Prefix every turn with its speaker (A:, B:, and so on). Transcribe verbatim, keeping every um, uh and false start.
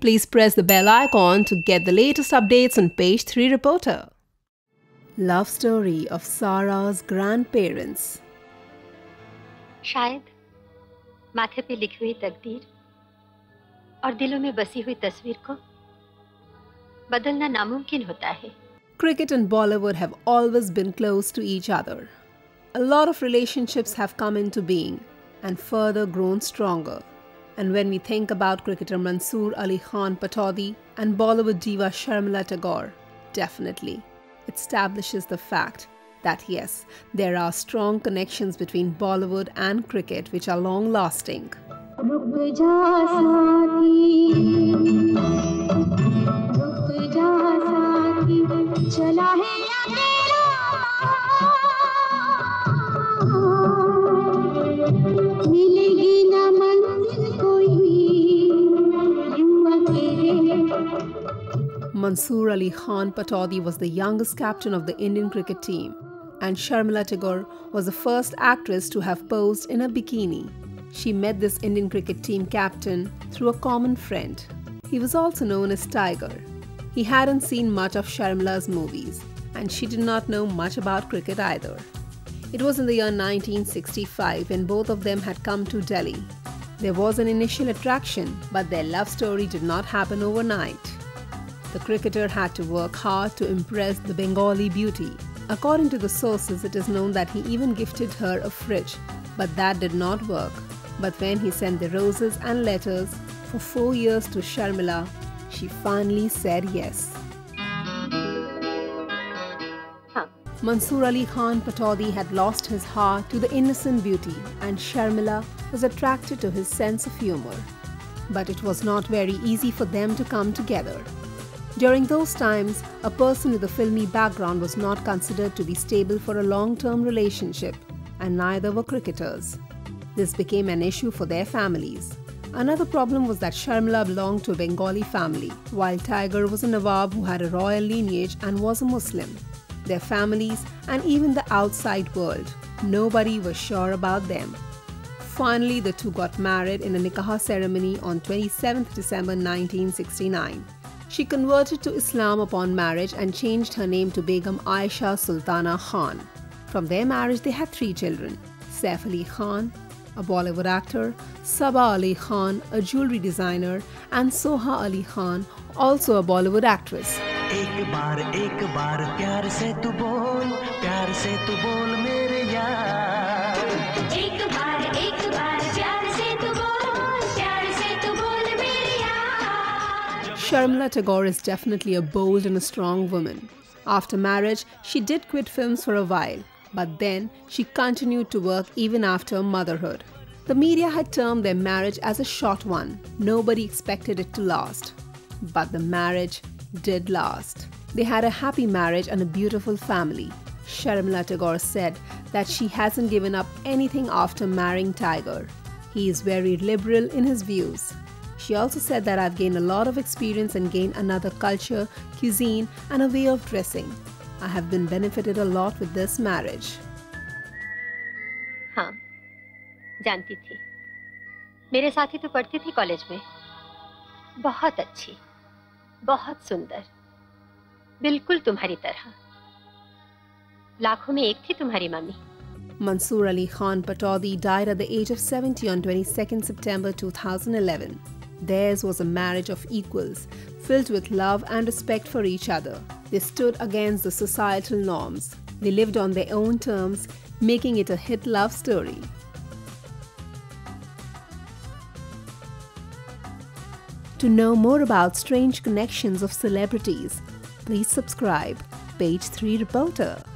A: Please press the bell icon to get the latest updates on Page three Reporter. Love story of Sara's grandparents.
B: शायद माथे पे लिखी हुई तकदीर और दिलों में बसी हुई तस्वीर को बदलना नामुमकिन होता है.
A: Cricket and Bollywood have always been close to each other. A lot of relationships have come into being and further grown stronger. And when we think about cricketer Mansoor Ali Khan Pataudi and Bollywood diva Sharmila Tagore, definitely it establishes the fact that yes, there are strong connections between Bollywood and cricket which are long-lasting. Mansoor Ali Khan Pataudi was the youngest captain of the Indian cricket team, and Sharmila Tagore was the first actress to have posed in a bikini. She met this Indian cricket team captain through a common friend. He was also known as Tiger. He hadn't seen much of Sharmila's movies, and she did not know much about cricket either. It was in the year nineteen sixty-five when both of them had come to Delhi. There was an initial attraction, but their love story did not happen overnight. The cricketer had to work hard to impress the Bengali beauty. According to the sources, it is known that he even gifted her a fridge, but that did not work. But when he sent the roses and letters for four years to Sharmila, she finally said yes.
B: Huh.
A: Mansoor Ali Khan Pataudi had lost his heart to the innocent beauty, and Sharmila was attracted to his sense of humour. But it was not very easy for them to come together. During those times, a person with a filmy background was not considered to be stable for a long-term relationship, and neither were cricketers. This became an issue for their families. Another problem was that Sharmila belonged to a Bengali family, while Tiger was a Nawab who had a royal lineage and was a Muslim. Their families and even the outside world, nobody was sure about them. Finally, the two got married in a nikah ceremony on twenty-seventh December nineteen sixty-nine. She converted to Islam upon marriage and changed her name to Begum Aisha Sultana Khan. From their marriage, they had three children: Saif Ali Khan, a Bollywood actor, Saba Ali Khan, a jewelry designer, and Soha Ali Khan, also a Bollywood actress.
C: एक बार एक बार प्यार से तू बोल प्यार से तू बोल मेरे यार एक बार एक बार प्यार से तू बोल प्यार से तू बोल मेरे यार.
A: Sharmila Tagore is definitely a bold and a strong woman. After marriage, she did quit films for a while, but then she continued to work even after motherhood. The media had termed their marriage as a short one. Nobody expected it to last. But the marriage did last. They had a happy marriage and a beautiful family. Sharmila Tagore said that she hasn't given up anything after marrying Tiger. He is very liberal in his views. She also said that I've gained a lot of experience and gained another culture, cuisine, and a way of dressing. I have been benefited a lot with this marriage.
B: हाँ, जानती थी. मेरे साथ ही तो पढ़ती थी college में. बहुत अच्छी, बहुत सुंदर, बिल्कुल तुम्हारी तरह. लाखों में एक थी तुम्हारी mummy.
A: Mansoor Ali Khan Pataudi died at the age of seventy on twenty-second September two thousand eleven. Theirs was a marriage of equals, filled with love and respect for each other. They stood against the societal norms. They lived on their own terms, making it a hit love story. To know more about strange connections of celebrities, please subscribe Page three Reporter.